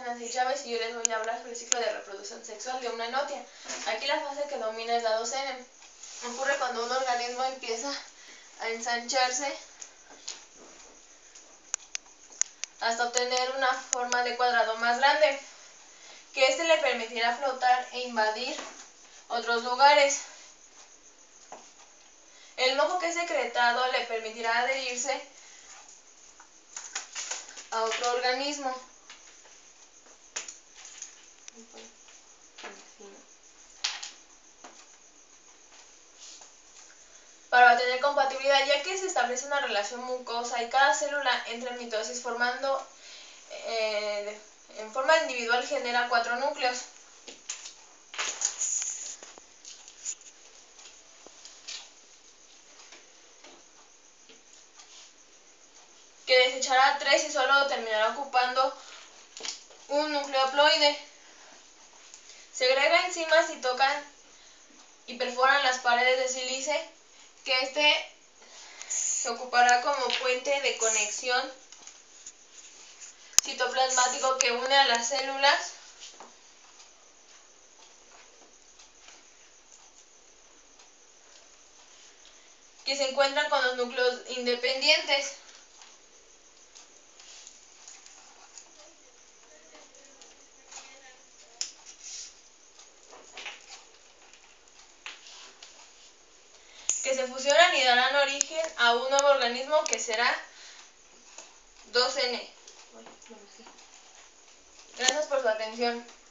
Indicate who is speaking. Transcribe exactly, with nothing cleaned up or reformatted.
Speaker 1: Nancy Chávez y yo les voy a hablar sobre el ciclo de reproducción sexual de una enotia. Aquí la fase que domina es la dos ene. Ocurre cuando un organismo empieza a ensancharse hasta obtener una forma de cuadrado más grande, que éste le permitirá flotar e invadir otros lugares. El moco que es secretado le permitirá adherirse a otro organismo. Para tener compatibilidad, ya que se establece una relación mucosa y cada célula entra en mitosis formando eh, en forma individual genera cuatro núcleos. Que desechará tres y solo terminará ocupando un núcleo haploide. Segrega enzimas y tocan y perforan las paredes de sílice, que este se ocupará como puente de conexión citoplasmático que une a las células que se encuentran con los núcleos independientes. Que se fusionan y darán origen a un nuevo organismo que será dos ene. Gracias por su atención.